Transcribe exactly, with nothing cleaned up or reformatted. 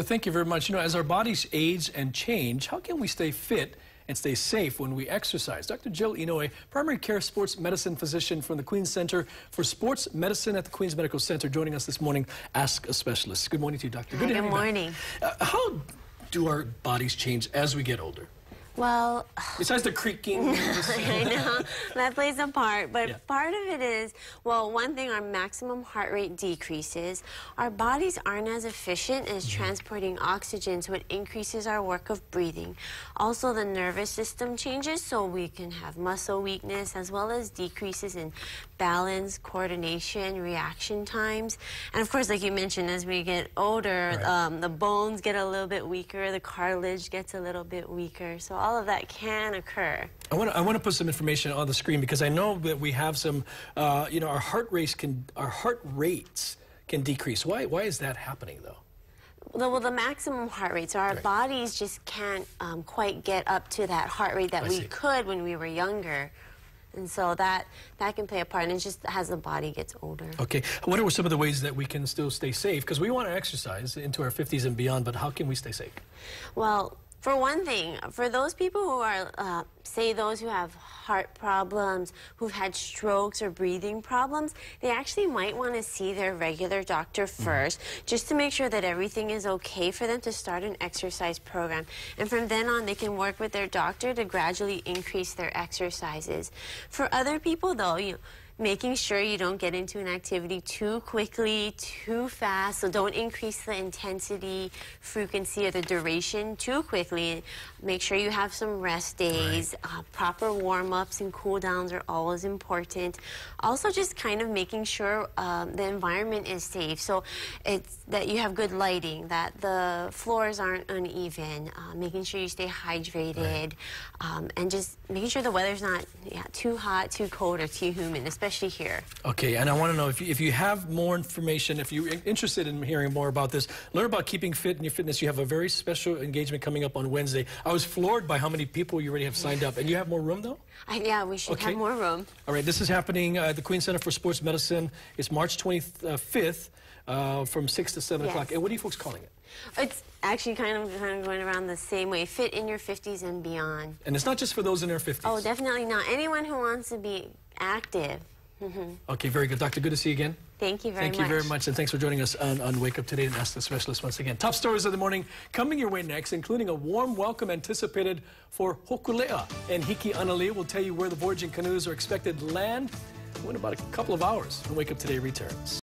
Thank you very much. You know, as our bodies age and change, how can we stay fit and stay safe when we exercise? Doctor Jill Inouye, primary care sports medicine physician from the Queen's Center for Sports Medicine at the Queen's Medical Center, joining us this morning. Ask a Specialist. Good morning to you, Doctor. Good, Good, Good morning. Uh, how do our bodies change as we get older? Well, besides the creaking, I know that plays a part, but yeah. part of it is, well, one thing, our maximum heart rate decreases. Our bodies aren't as efficient as mm-hmm. transporting oxygen, so it increases our work of breathing. Also, the nervous system changes, so we can have muscle weakness as well as decreases in balance, coordination, reaction times. And of course, like you mentioned, as we get older, right. um, the bones get a little bit weaker, the cartilage gets a little bit weaker. So all of that can occur. I want to I want to put some information on the screen because I know that we have some, uh, you know, our heart rates can our heart rates can decrease. Why why is that happening though? Well, the maximum heart rate, so our right. bodies just can't um, quite get up to that heart rate that I we see. could when we were younger. And so that that can play a part, and it's just as the body gets older. Okay. What are some of the ways that we can still stay safe? Because we want to exercise into our fifties and beyond, but how can we stay safe? Well, for one thing, for those people who are, uh, say those who have heart problems, who've had strokes or breathing problems, they actually might want to see their regular doctor first, mm-hmm. just to make sure that everything is okay for them to start an exercise program. And from then on, they can work with their doctor to gradually increase their exercises. For other people, though, you know, making sure you don't get into an activity too quickly, too fast, so don't increase the intensity, frequency, or the duration too quickly. Make sure you have some rest days. Right. Uh, proper warm-ups and cool-downs are always important. Also, just kind of making sure um, the environment is safe, so it's that you have good lighting, that the floors aren't uneven, uh, making sure you stay hydrated, right. um, and just making sure the weather's not yeah, too hot, too cold, or too humid, especially here. Okay, and I want to know if you, if you have more information, if you're interested in hearing more about this, learn about keeping fit in your fitness. You have a very special engagement coming up on Wednesday. I was floored by how many people you already have signed up. And you have more room, though? I, yeah, we should okay. have more room. All right, this is happening uh, at the Queen's Center for Sports Medicine. It's March twenty-fifth uh, from six to seven yes. o'clock. And what are you folks calling it? It's actually kind of, kind of going around the same way. Fit in your fifties and beyond. And it's not just for those in their fifties? Oh, definitely not. Anyone who wants to be active. Mm-hmm. Okay, very good. Doctor, good to see you again. Thank you very Thank much. Thank you very much, and thanks for joining us on, on Wake Up Today and Ask the Specialist once again. Top stories of the morning coming your way next, including a warm welcome anticipated for Hokulea and Hiki Anali. We'll tell you where the voyaging canoes are expected to land in about a couple of hours when Wake Up Today returns.